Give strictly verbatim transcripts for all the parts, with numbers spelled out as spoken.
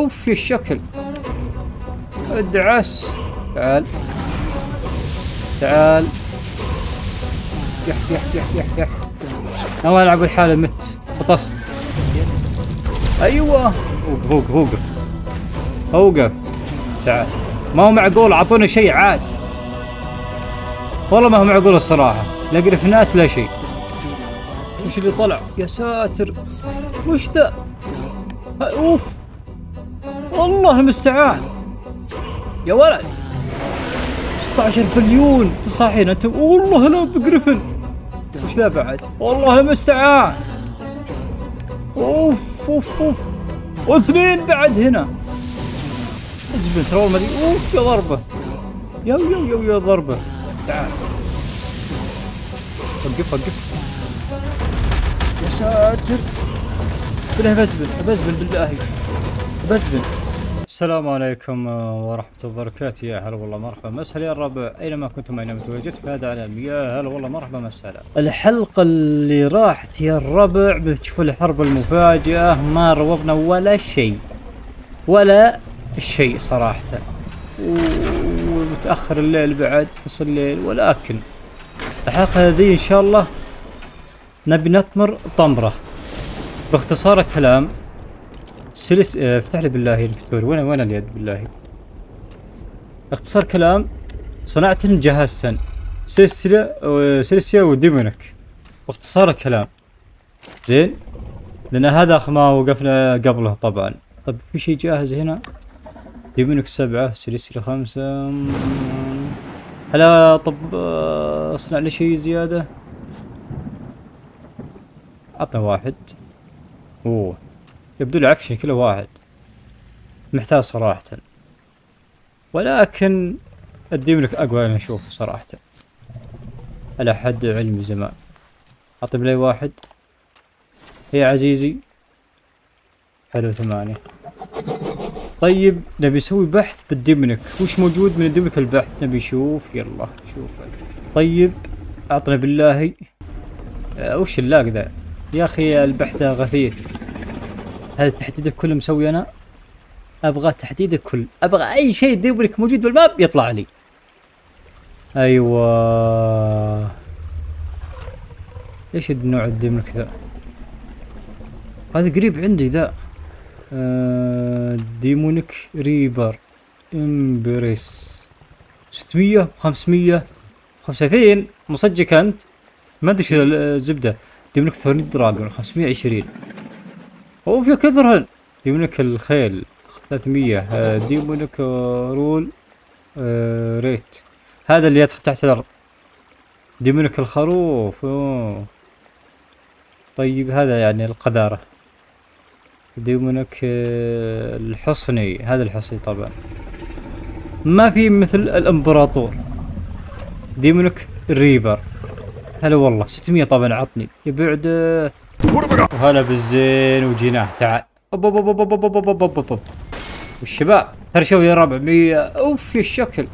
اوف يا الشكل. ادعس. تعال تعال. يح يح يح يح يح. الله يلعب الحالة، مت فطست. ايوه اوقف اوقف اوقف اوقف. تعال. ما هو معقول، اعطونا شيء عاد. والله ما هو معقول الصراحة، لا جريفنات لا شيء. وش اللي طلع؟ يا ساتر وش ذا؟ اوف والله المستعان يا ولد. ستة عشر بليون انتم صاحين انتم. والله لا بجريفن. وش ذا بعد؟ والله المستعان. اوف اوف اوف. واثنين بعد هنا. ازبن ترى ما ادري. اوف يا ضربه. يو يو يو يا ضربه. تعال وقف وقف. يا ساتر بالله بزبن بزبن بالله بزبن. السلام عليكم ورحمة الله وبركاته. يا هلا والله مرحبا مسهلا يا الربع اينما كنتم اينما تواجدت في هذا العالم. يا هلا والله مرحبا مسهلا. الحلقة اللي راحت يا الربع بتشوفوا الحرب المفاجئة، ما روضنا ولا شيء ولا شيء صراحة، ومتأخر الليل بعد نص الليل، ولكن الحلقة هذه ان شاء الله نبي نطمر طمرة. باختصار الكلام سلس اه افتح لي بالله الفتور. وين وين اليد بالله؟ اختصار كلام صنعت جهازتين سلسلة سلسيا وديمونك. باختصار الكلام زين، لان هذا ما وقفنا قبله طبعا. طب في شيء جاهز هنا؟ ديمونك سبعة سلسلة خمسة. هلا طب اصنع لي شيء زيادة. عطنا واحد. اوه يبدو لي عفشي كله واحد، محتاج صراحة، ولكن الديمونك اقوى انا اشوفه صراحة على حد علمي زمان. اعطي لي واحد يا عزيزي. حلو ثمانية. طيب نبي نسوي بحث بالديمونك، وش موجود من الديمونك البحث نبي نشوف. يلا شوف. طيب اعطنا بالله. أه وش اللاق ذا يا اخي؟ البحث غثيث. هل التحديد الكل مسوي انا؟ ابغى تحديد الكل، ابغى اي شيء ديمونك موجود بالماب يطلع لي. ايوه ايش النوع الديمونك ذا؟ هذا قريب عندي ذا. آه ديمونك ريبر امبريس ستمية خمسمية خمسة وثلاثين مصجك انت. ما ادري شو الزبده. ديمونك ثورني دراجون خمسمية وعشرين. اوف يا كثرهن. ديمونك الخيل ثلاثمية. آه ديمونك آه رول آه ريت، هذا اللي يدخل تحت الارض. ديمونك الخروف. أوه. طيب هذا يعني القذارة. ديمونك آه الحصني، هذا الحصني طبعا. ما في مثل الامبراطور. ديمونك الريبر. هلا والله ستمية طبعا عطني يبعد. وهلا بالزين وجيناه. تعال. أوب أوب أوب أوب أوب أوب أوب أوب. والشباب ترى شوف يا ربع مية. اوف يا الشكل.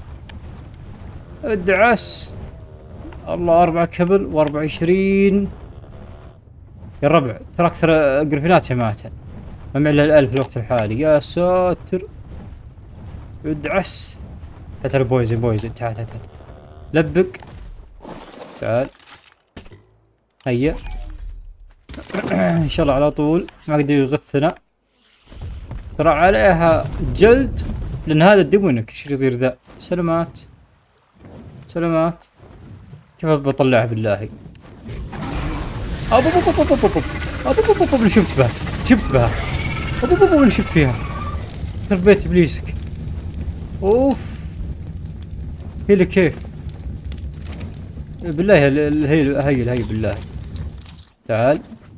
ادعس. الله أربعة كبل وأربعة وعشرين يا الربع. ترى أكثر جريفينات ماتن، ما معي إلا الألف في الوقت الحالي. يا ساتر. ادعس. تعال بويزن بويزن. تعال تعال تعال. لبق. تعال. هيا. ان شاء الله على طول ما قدر يغثنا. ترى عليها جلد لان هذا الديمونك. ايش يصير ذا؟ سلامات سلامات. كيف بطلعها بالله؟ ابو ابو ابو ابو ابو ابو ابو ابو اللي شفت بها شفت بها ابو ابو اللي شفت فيها. خرب بيت ابليسك. اوف هي كيف بالله. هي هي هي بالله. تعال.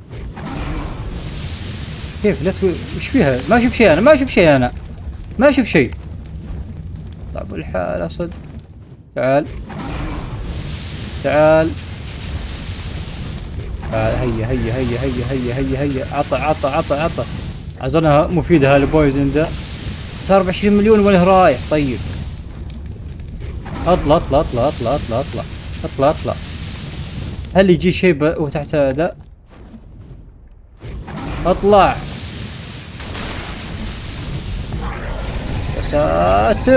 كيف لا تقول وش فيها؟ ما اشوف شيء انا، ما اشوف شيء انا، ما اشوف شيء. طب الحالة صدق. تعال تعال تعال. هيا هيا هيا هيا هيا هيا هيا. عطى عطى عطى عطى. اظنها مفيدة هالبويزن ذا. صار بعشرين مليون وله رايح. طيب اطلع اطلع اطلع اطلع اطلع اطلع اطلع اطلع. هل يجي شيء وتحت هذا؟ اطلع. ساتر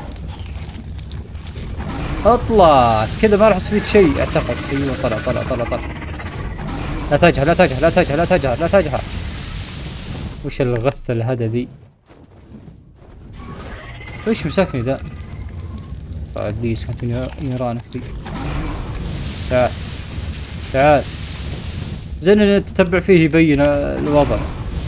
اطلع كذا ما راح يصير فيك شيء اعتقد. ايوه طلع طلع طلع طلع. لا تجهر لا تجهر لا تجهر لا تجهر لا تجهر. وش الغث الهدى ذي؟ وش مسكني ذا؟ بعد ذي سكنت نيرانك ذي. تعال تعال زين ان تتبع فيه يبين الوضع.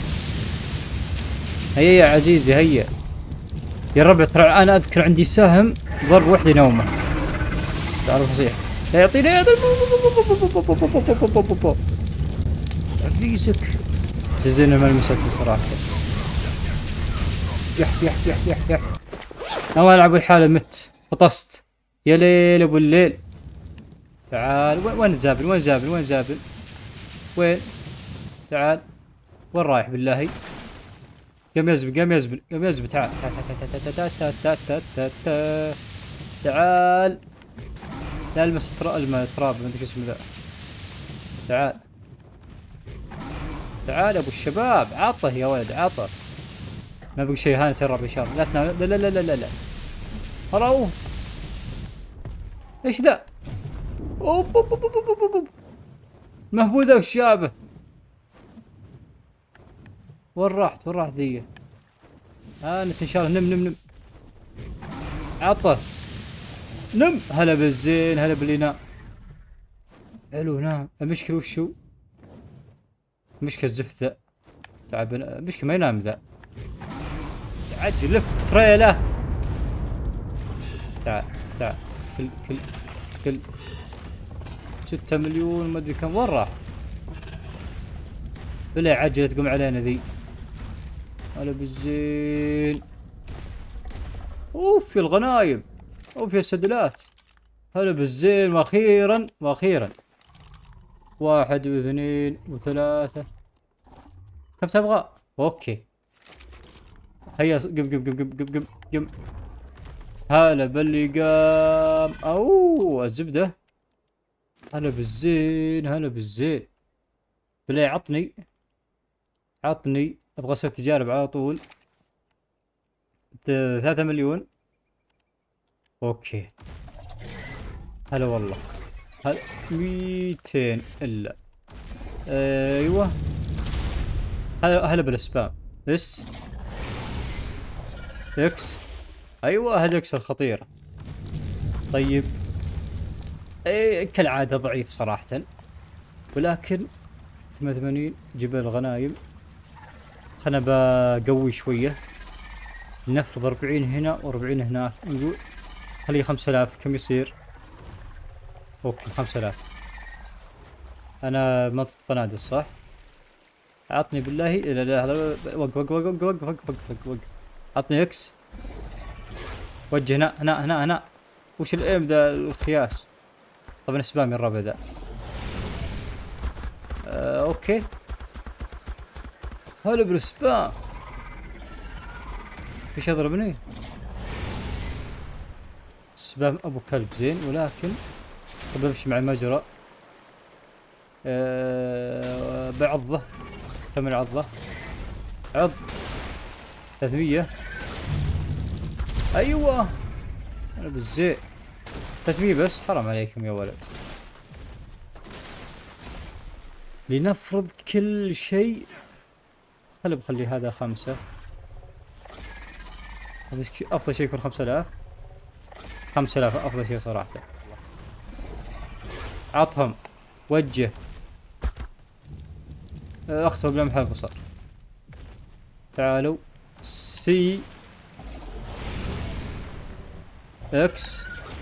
هيا يا عزيزي هيا يا ربع. ترى انا اذكر عندي سهم ضرب وحده نومه. تعرف فصيح لا يعطيني عزيزك. زين ما لمستني صراحه. يح يح يح يح يح. الله يلعب الحالة مت فطست. يا ليل ابو الليل. تعال وين زابل وين زابل وين زابل وين؟ تعال وين رايح بالله؟ قام يزبل قام يزبل قام يزبل. تعال تعال لا المس التراب ما ادري شو اسمه ذا. تعال تعال ابو الشباب. عطه يا ولد عطه. ما بقى شيء هاني ترى ان شاء الله. لا تنام. لا لا لا لا لا هراو. ايش ذا؟ اوب اوب اوب اوب اوب مهبوذه والشابه. وين راحت وين راحت ذي؟ هانت ان شاء الله. نم نم نم عطه نم. هلا بالزين هلا باللي نام. حلو نام. المشكله وشو؟ المشكله الزفت ذا. تعب المشكله ما ينام ذا. عجل لف تريله. تعال تعال كل كل كل ستة مليون ما ادري كم. وين راح؟ بلا عجلة تقوم علينا ذي. هلا بالزين. اوف يا الغنايم. اوف يا السدلات. هلا بالزين. واخيرا واخيرا. واحد واثنين وثلاثة. كم تبغى؟ اوكي. هيا قم قم قم قم قم قم قم. هلا باللي قام. اوه الزبدة. هلا بالزين هلا بالزين. بالله عطني عطني ابغى اسوي تجارب على طول. ثلاثة مليون. اوكي. هلا والله. هلا ميتين الا. ايوه. هلا هلا بالسبام. اس اكس. ايوه هذا اكس الخطيرة. طيب اي كالعادة ضعيف صراحة ولكن ثمانية وثمانين جبل الغنايم. خلنا بقوي شوية. نفذ أربعين هنا وأربعين هناك. نقول خليه خمسة آلاف. كم يصير؟ اوكي خمسة آلاف. انا منطقة قنادل صح؟ عطني بالله. لا لا هذا وق وق وق وق وق وق وق وق. عطني اكس. وجه هنا هنا هنا هنا. وش الايم ذا الخياس؟ طبعا سبامي الربع ذا. آه، اوكي. هلا بالسبام. ايش يضربني؟ سبام ابو كلب زين ولكن طب امشي مع المجرى. أه بعضه. كم العضه؟ عض ثلاثمية. ايوه انا بالزين. ثلاثمية بس حرام عليكم يا ولد. لنفرض كل شيء. خلي بخلي هذا خمسة. هذا افضل شيء يكون خمسة آلاف. خمسة آلاف افضل شيء صراحة. عطهم. وجه. اخسر بلمح البصر. تعالوا. سي اكس.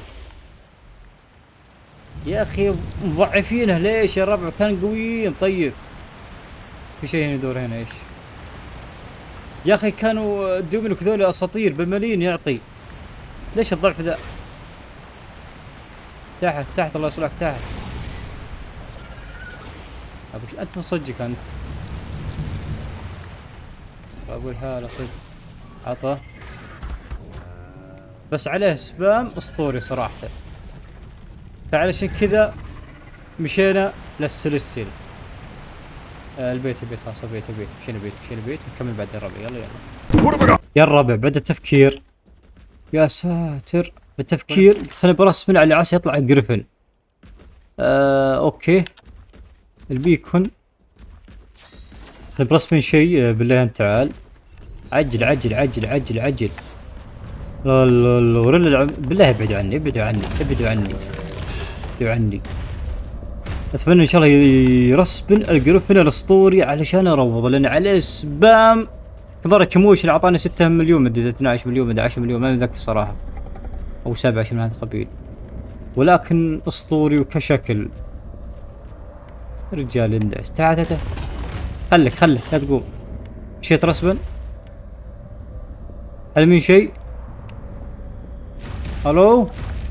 يا اخي مضعفينه ليش يا ربع؟ كان قويين. طيب في شيء هنا يدور هنا. ايش يا اخي؟ كانوا دومينيك ذول اساطير بالملايين يعطي. ليش الضعف ذا؟ تحت تحت الله يصلحك تحت. ابو ش... انت مصدقك انت. ابو الحالة صدق. عطه بس عليه سبام اسطوري صراحة. فعلشان كذا مشينا للسلسل. آه البيت البيت خلاص. البيت البيت مشينا البيت مشينا البيت نكمل بعد الربع. يلا يلا يا الربع. بعد التفكير يا ساتر بالتفكير قلت خليني برسمن على عسى يطلع جريفن. آه اوكي البيكون خليني برسمن شيء بالله انت تعال. عجل عجل عجل عجل عجل. لا لا لا بالله ابعدوا عني ابعدوا عني ابعدوا عني ابعدوا عني. اتمنى ان شاء الله يرسبن الجريفن الاسطوري علشان اروضه، لان عليه سبام كبر كموشن اعطانا ستة مليون مدري اثنا عشر مليون مدري عشرة مليون ما متذكر صراحه، او سبعة عشر من هذا القبيل، ولكن اسطوري وكشكل. رجال اندعس تعال تعال خلك خلك لا تقوم. مشيت رسبا. هل من شيء؟ الو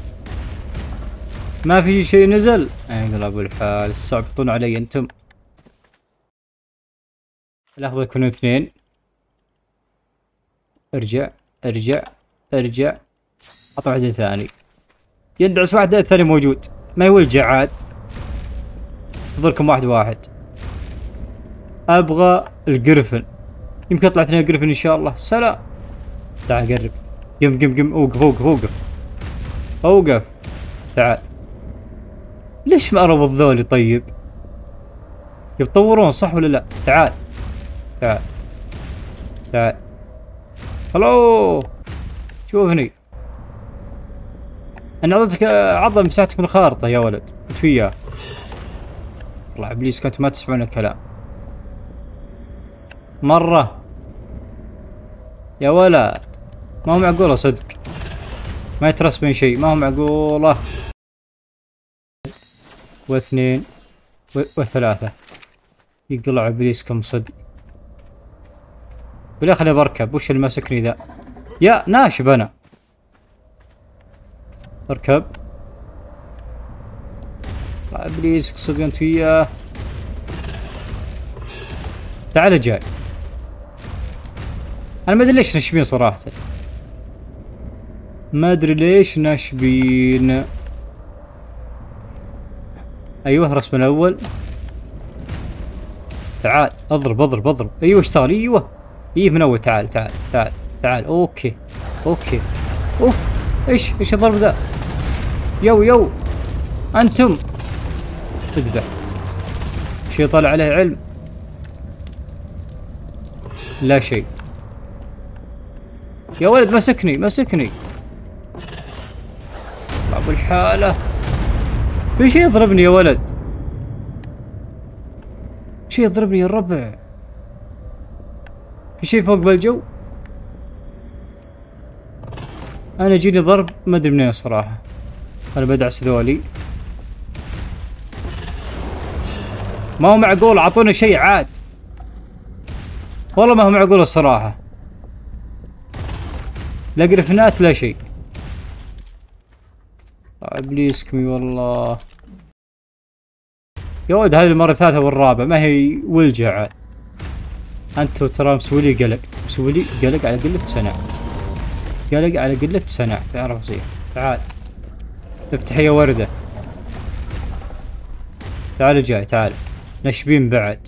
ما في شيء نزل؟ انقلبوا الحال تصعبطون علي انتم. لحظة يكونوا اثنين. ارجع ارجع ارجع اعطى واحد ثاني. يندعس واحد الثاني موجود ما يولجع عاد. انتظركم واحد واحد. ابغى الجريفن، يمكن يطلع اثنين جريفن ان شاء الله. سلام. تعال قرب. قم قم قم اوقف اوقف اوقف اوقف. تعال. ليش ما اربط ذولي طيب؟ يتطورون صح ولا لا؟ تعال تعال تعال. هلو شوفني انا اعطيتك عظم مساحتك من الخارطة يا ولد انت وياه. والله ابليس كنت ما تسمعون الكلام مرة يا ولد. ما هو معقولة صدق ما يترسم شيء، ما هو معقولة. واثنين وثلاثة يقلع ابليس كم صدق. بالله خليني بركب. وش اللي ماسكني ذا؟ يا ناشب انا. اركب. ابليس صدق انت وياه. تعال جاي. انا ما ادري ليش ناشبين صراحة، ما ادري ليش ناشبين. ايوه رسم الاول. تعال اضرب اضرب اضرب. ايوه اشتغل. ايوه ايه من اول. تعال تعال تعال تعال. اوكي اوكي. اوف ايش ايش الضرب ذا؟ يو يو انتم اذبح. شي طالع عليه علم؟ لا شيء. يا ولد مسكني مسكني. ابو الحالة في شيء يضربني يا ولد. شيء يضربني يا الربع. في شيء فوق بالجو. انا يجيني ضرب ما ادري منين صراحة. انا بدعس ذولي. ما هو معقول اعطونا شيء عاد. والله ما هو معقول الصراحة. لا جريفنات لا شيء. ابليسكمي والله يا ولد. هذه المرة الثالثة والرابعة ما هي ولجة عاد. انت ترى مسوي لي قلق مسوي لي قلق على قلة سنع. قلق على قلة سنع يعرف يصير. تعال افتح يا وردة. تعال جاي تعال. نشبين بعد.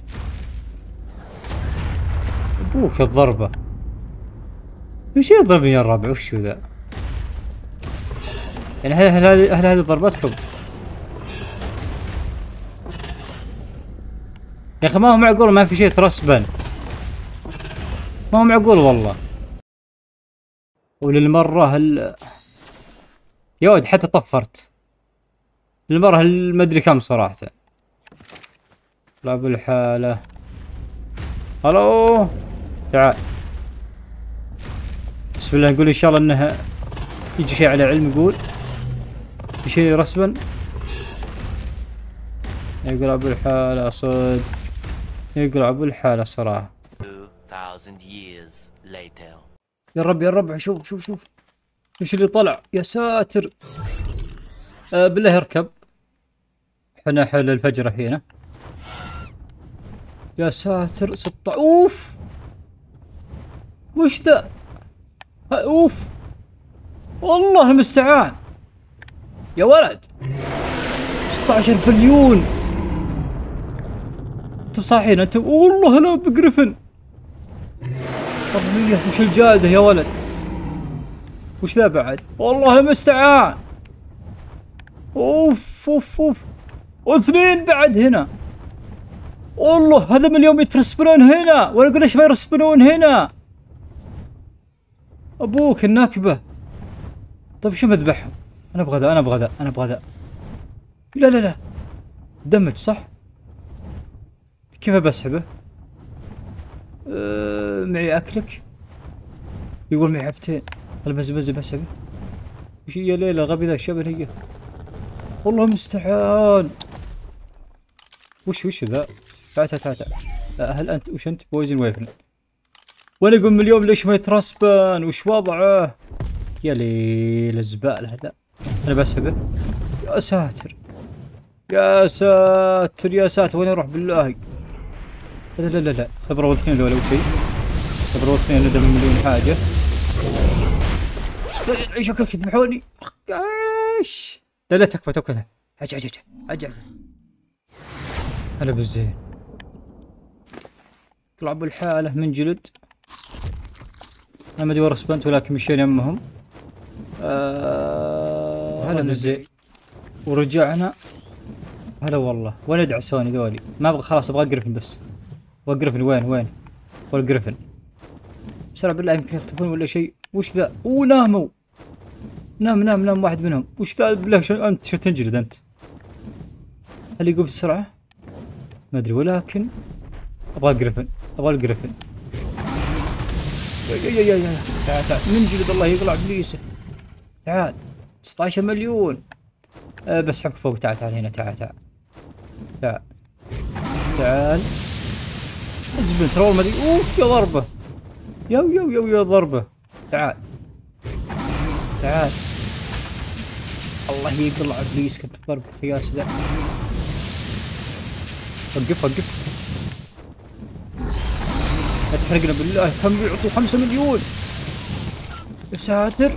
ابوك الضربة. في شيء يضربني يا الربع. وشو ذا؟ يعني هل هل هذه هل هذه ضربتكم؟ يا اخي ما هو معقول ما في شيء ترسبن. ما هو معقول والله. وللمرة هل يا ولد حتى طفرت. للمرة ما ادري كم صراحة. لا بالحالة. الو تعال. بسم الله نقول ان شاء الله انه يجي شيء على علم. يقول في شيء رسبا. يقول ابو الحالة صدق. يقول ابو الحالة صراحة. يا رب يا رب. شوف شوف شوف ايش اللي طلع. يا ساتر. آه بالله اركب. احنا حل الفجر هنا. يا ساتر. ستة. اوف وش ذا؟ اوف والله المستعان يا ولد. ستة عشر بليون. انتم صاحين انتم. والله لا بجريفن. أربعمية. وش الجالدة يا ولد؟ وش ذا بعد؟ والله المستعان. اوف اوف اوف. واثنين بعد هنا. والله هذا من اليوم يترسبنون هنا، وانا اقول ليش ما يرسبنون هنا؟ ابوك النكبة. طيب شو بذبحهم؟ انا ابغى ذا، انا ابغى ذا، انا ابغى ذا. لا لا لا. دمج صح؟ كيف بسحبه؟ أه معي اكلك. يقول معي حبتين. البزبز بسحبه. وش يا ليلى غبي ذا الشبل هي. والله المستعان. وش وش ذا؟ تعال تعال تعال. هل انت وش انت؟ بويزن ويفن. وانا اقول من اليوم ليش ما يترسبن؟ وش وضعه؟ يا ليل الزبال هذا. انا بسحبه. يا ساتر. يا ساتر يا ساتر وين اروح بالله؟ لا لا لا لا خبرة واثنين ذولا وشي. خبرة واثنين ندم مليون حاجة. ايش اكلك يذبحوني؟ ايش؟ لا لا تكفى تكفى. اجي اجي اجي اجي اجي. هلا بالزين. طلع بالحالة من جلد. انا ما ادري ورا سبنت ولكن مشينا يمهم. آه هلا بالزين. ورجعنا. هلا والله وين يدعسوني ذولي؟ ما ابغى خلاص ابغى جريفن بس. ابغى جريفن وين وين؟ وين جريفن؟ بسرعة بالله يمكن يختفون ولا شيء. وش ذا؟ اوه ناموا. نام نام نام واحد منهم. وش ذا بالله شو انت شو تنجلد انت؟ هل يقوم بسرعة؟ ما ادري ولكن ابغى جريفن ابغى الجريفن. يا يا يا يا تعال تعال منجلد الله يقلع ابليسه. تعال تسعة عشر مليون. أه بس حق فوق. تعال تعال هنا. تعال تعال تعال تعال. الزبن ترى ما ادري. اوف يا ضربه. يا يا يا يا ضربه. تعال تعال. الله يقلع ابليس كنت ضربك يا سلام. وقف وقف. لا تحرقنا بالله. كم يعطوا خمسة مليون؟ يا ساتر.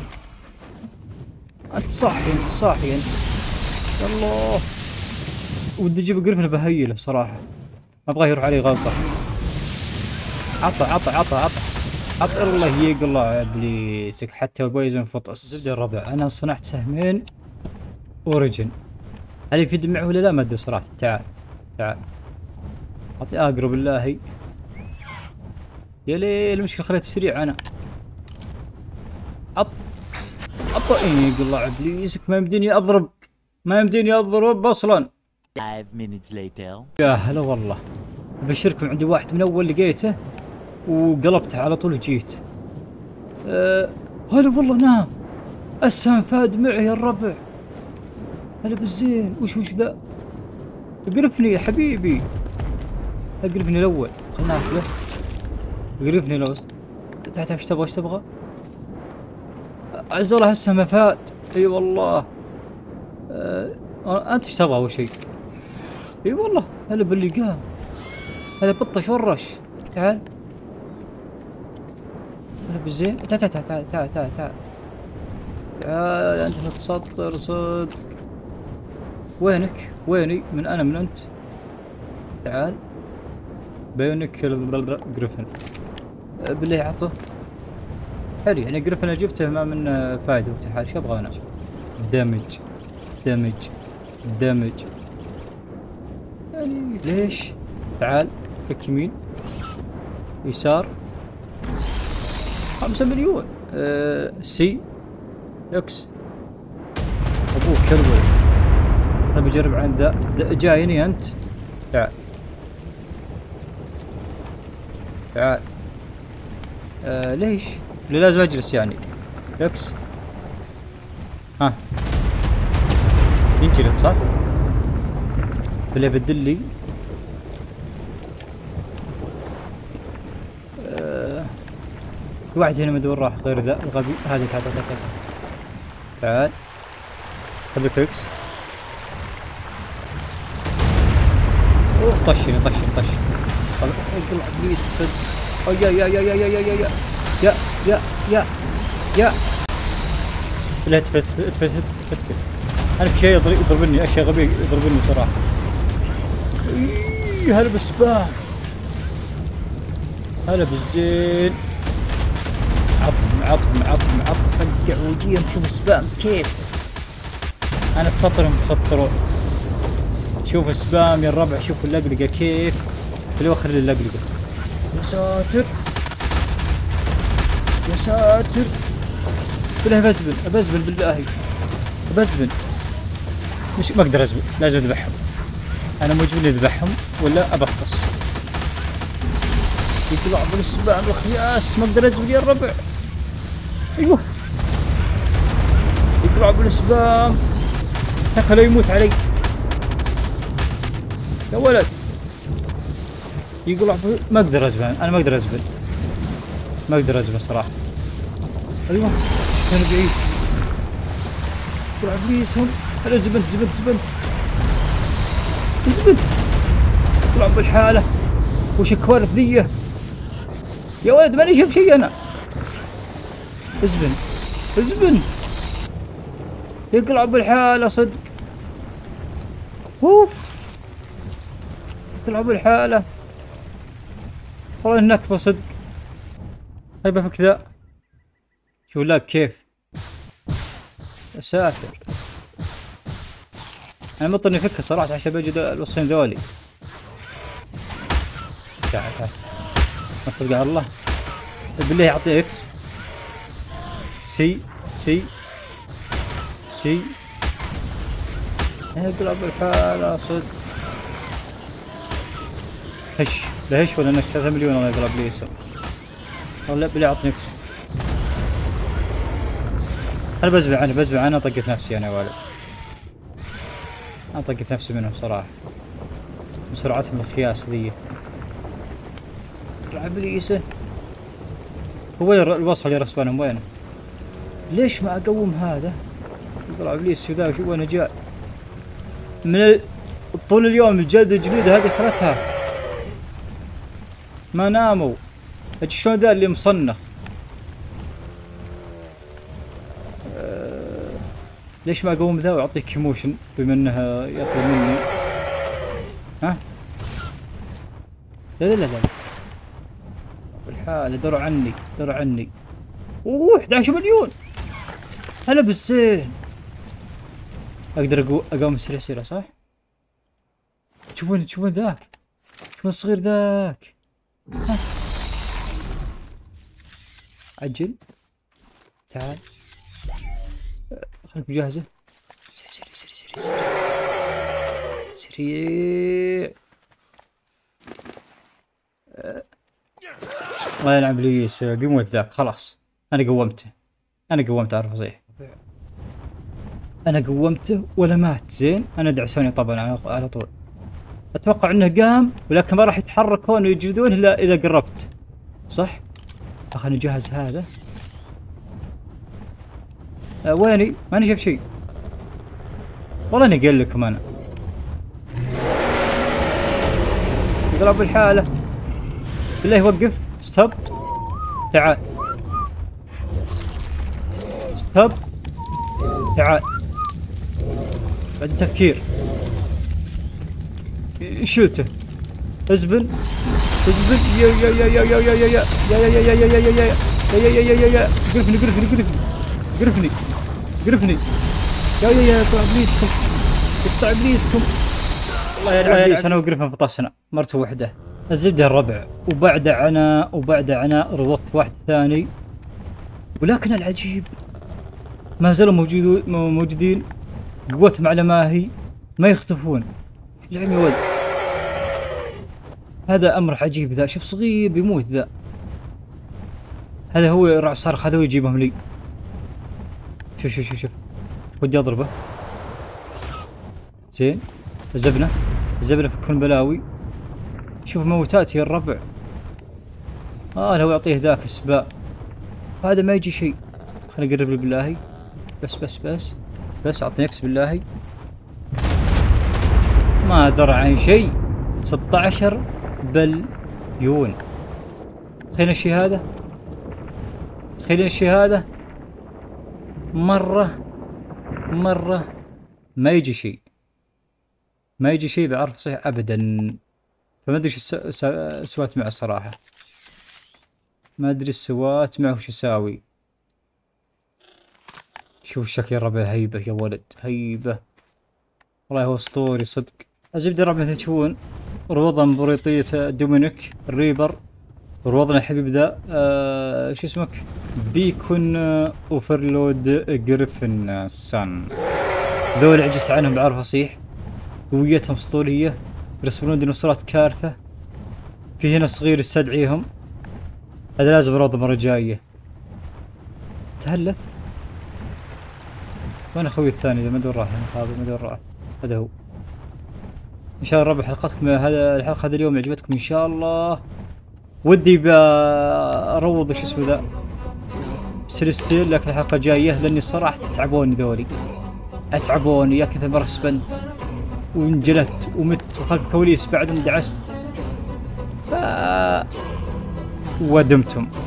انت صاحي انت صاحي انت. الله. ودي اجيب قرفنا بهيله صراحه. ما ابغاه يروح علي غلطه. عطى عطى عطى عطى عطى. الله يقلع ابليسك حتى بويزن فطس. زبده الربع. انا صنعت سهمين اوريجن. هل يفيد معه ولا لا؟ ما ادري صراحه. تعال تعال اعطي اقرب بالله. يا ليل المشكله خليت سريع انا. عط عط. يقلع ابليسك ما يمديني اضرب. ما يمديني اضرب اصلا. five minutes later. يا هلا والله. ابشركم عندي واحد من اول لقيته وقلبته على طول وجيت. أه هلا والله نام. السهم فاد معي يا الربع. هلا بالزين. وش وش ذا؟ اقرفني يا حبيبي. اقرفني الاول. خلنا ناكله. اقرفني لو. تعال ايش تبغى ايش تبغى؟ عز الله السهم فاد. اي والله. أه انت ايش تبغى اول شيء؟ اي والله. هلا باللي قام. هلا بطش ورش. تعال هلا بالزين. تعال تعال تعال تعال تعال تعال تعال. انت متسطر صدق. وينك؟ ويني؟ من انا من انت؟ تعال. بينك جريفن. بالله عطه. حلو يعني جريفن اللي جبته ما من فايده وقت الحال. شو ابغى انا؟ دمج دمج دمج. يعني ليش؟ تعال كك يمين يسار. خمسة مليون. أه سي اكس. ابوك كلب. انا بجرب عند ذا. جايني انت. تعال تعال. أه ليش؟ اللي لازم اجلس يعني. اكس. ها ينجلد صح؟ اللي بدل لي. أه في واحد هنا مدور راح غير ذا الغبي هذا. تعال تعال تعال تعال. خذ اكس. اوه طشني طشني طشني. اطلع ابليس صدق. يا يا يا يا يا يا يا يا يا يا يا. لا تفت تفت تفت تفت. انا في شيء يضربني اشياء غبيه يضربني صراحه. هلا بالسباح. هلا بالزين. عطني معط معط معط فقع وجيهم. شوف سبام كيف انا تسطرهم تسطروا. شوف سبام يا الربع. شوف اللقلقة كيف. خليه خلي اللقلقة. يا ساتر يا ساتر بالله بزبل ابزبل بالله ابزبل. مش ما اقدر ازبل لازم اذبحهم. انا موجود اذبحهم ولا ابطس. يطلع بالسبام الخياس ما اقدر ازبل يا الربع. ايوه يطلع بالسبام شكله يموت علي يا ولد. يقلع ما اقدر ازبل. انا ما اقدر ازبل ما اقدر ازبل صراحه. ايوه شفت انا بعيد. يقلع بليسهم. انا زبنت زبنت زبنت زبنت. يطلع بالحاله. وش الكوارث ذي يا ولد. ماني شايف شيء انا. ازبن ازبن. يقلع بالحاله صدق. اوف يقلع بالحاله والله النكبه صدق. طيب افك ذا. شوف لا كيف. يا ساتر انا مضطر افكه صراحه عشان بجد الوصفين ذولي. تعال تعال ما تصدق على الله بالله. يعطي اكس سي سي سي. يقلب بالحالة صدق. هش لا هش ولا نش. ثلاثة مليون الله يقلب لي يسوي. والله بالله عطني اكس. انا بزبع انا بزبع انا طقت نفسي انا يا ولد. انا طقت نفسي منهم صراحة من سرعتهم الخياس ذي. يقلع بليسه. هو الوصل اللي رسبانهم وينه؟ ليش ما اقوم هذا؟ يقلع بليس ذا وين جاء؟ من طول اليوم الجلد الجليدة هذه خلتها ما ناموا. اجي شلون ذا اللي مصنخ. أه ليش ما اقوم ذا واعطيه كيموشن بما انه يطلب مني. ها لا لا لا لا بالحال. دروا عني دروا عني. اوه احد عشر مليون. هلا بالزين. اقدر اقوم سريع سريع صح؟ تشوفون تشوفون ذاك. شوفون الصغير ذاك. ها. عجل تعال خليك مجهزه. سريع سريع سريع سريع سريع. الله يلعن ابليس بيموت ذاك خلاص. انا قومته انا قومته عارف صحيح. انا قومته ولا مات زين. انا دعسوني طبعا على طول. اتوقع انه قام ولكن ما راح يتحركون ويجلدون الا اذا قربت صح. خلينا نجهز هذا. أه ويني؟ ماني شايف شيء والله. اني قايل لكم انا يقلب الحاله. بالله وقف. ستوب تعال ستوب تعال. بعد التفكير شلته. ازبل ازبل. يا يا يا يا يا يا يا يا يا يا يا يا يا يا يا يا يا يا يا. قرفني قرفني قرفني قرفني قرفني. يا يا يا يقطع ابليسكم يقطع ابليسكم. الله يلعن ابليس. انا وقرفنا فطسنا مرته واحده. الزبده الربع وبعد عناء وبعد عناء رضضت واحد ثاني. ولكن العجيب ما زالوا موجودين موجودين. قوتهم على ما هي ما يختفون. العلم يا ولد هذا امر عجيب ذا. شوف صغير بيموت ذا. هذا هو رع صرخ. هذا هو يجيبهم لي. شوف شوف شوف شوف ودي اضربه زين. الزبنه الزبنه في كل بلاوي. شوف موتات يا الربع. اه لو يعطيه ذاك السباء هذا ما يجي شيء. خليني اقرب له بالله. بس بس بس بس اعطني اكس بالله. ما درى عن شيء. ستة عشر بليون. تخيل الشيء هذا. تخيل الشيء هذا. مرة مرة ما يجي شيء. ما يجي شيء بعرف صحيح ابدا. فما ادري ايش سويت معه الصراحة. ما ادري السوات معه وش يساوي. شوف شكل الربع هيبة يا ولد هيبة والله هو اسطوري صدق. الزبدة الربع مثل تشوفون روضة من بريطية دومينيك الريبر. روضنا الحبيب ذا آه شو اسمك بيكون آه اوفرلود جريفن سان. ذول عجزت عنهم بعرف اصيح. قويتهم اسطورية يرسمون ديناصورات كارثة. في هنا صغير يستدعيهم. هذا لازم روضة مرة جاية. تهلث وين اخوي الثاني ذا ما ادري راح هذا ما ادري راح. هذا هو. ان شاء الله ربع حلقتكم هذا الحلقة هذا اليوم عجبتكم ان شاء الله. ودي بروض شو اسمه ذا سلسل لكن الحلقة جاية لاني صراحة تعبوني ذولي. اتعبوني يا كثر مرة سبنت وانجلت ومت وخلف كواليس بعد دعست ف ودمتم.